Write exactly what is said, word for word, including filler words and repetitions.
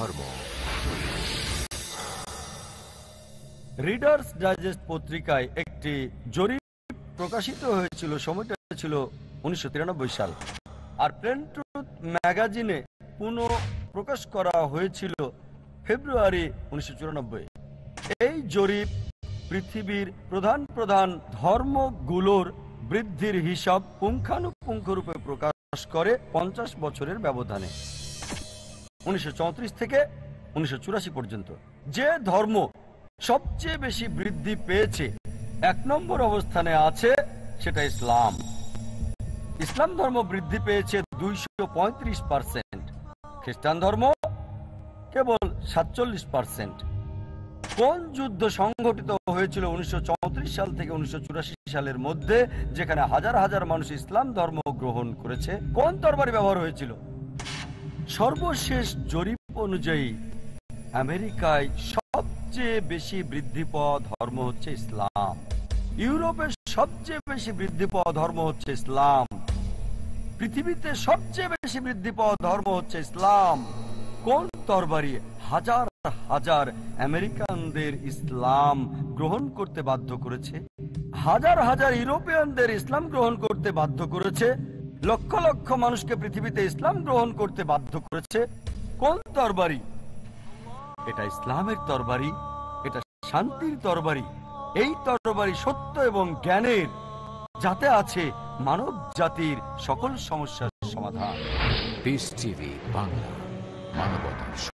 ধর্ম। Readers digest পত্রিকায় একটি জরিপ প্রকাশিত হয়েছিল, সময়টা ছিল উনিশশো তিরানব্বই সাল, আর প্লেন ট্রুথ ম্যাগাজিনে পুনঃ প্রকাশ করা হয়েছিল ফেব্রুয়ারি উনিশশো চুরানব্বই। এই জরিপ পৃথিবীর প্রধান প্রধান ধর্মগুলোর বৃদ্ধির হিসাব পুঙ্খানুপুঙ্খরূপে প্রকাশ করে পঞ্চাশ বছরের ব্যবধানে, উনিশশো চৌত্রিশ থেকে উনিশশো চুরাশি পর্যন্ত। যে ধর্ম সবচেয়ে বেশি বৃদ্ধি পেয়েছে, এক নম্বর অবস্থানে আছে, সেটা ইসলাম। ইসলাম ধর্ম বৃদ্ধি পেয়েছে দুইশো পঁয়ত্রিশ পার্সেন্ট, খ্রিস্টান ধর্ম কেবল সাতচল্লিশ পার্সেন্ট। কোন যুদ্ধ সংঘটিত হয়েছিল উনিশশো চৌত্রিশ সাল থেকে উনিশশো চুরাশি সালের মধ্যে, যেখানে হাজার হাজার মানুষ ইসলাম ধর্ম গ্রহণ করেছে? কোন তরবারি ব্যবহার হয়েছিল? সর্বশেষ জরিপ অনুযায়ী আমেরিকায় সবচেয়ে বেশি বৃদ্ধি পাওয়া ধর্ম হচ্ছে ইসলাম। ইউরোপের সবচেয়ে বেশি বৃদ্ধি পাওয়া ধর্ম হচ্ছে ইসলাম। পৃথিবীতে সবচেয়ে বেশি বৃদ্ধি পাওয়া ধর্ম হচ্ছে ইসলাম। কোন তরবারি হাজার হাজার আমেরিকানদের ইসলাম গ্রহণ করতে বাধ্য করেছে? হাজার হাজার ইউরোপিয়ানদের ইসলাম গ্রহণ করতে বাধ্য করেছে। লক্ষ লক্ষ মানুষকে পৃথিবীতে ইসলাম গ্রহণ করতে বাধ্য করেছে। কোন তরবারি? এটা ইসলামের তরবারি, এটা শান্তির তরবারি। এই তরবারি সত্য এবং জ্ঞানের, যাতে আছে মানব জাতির সকল সমস্যার সমাধান। পিস টিভি বাংলা, মানবতার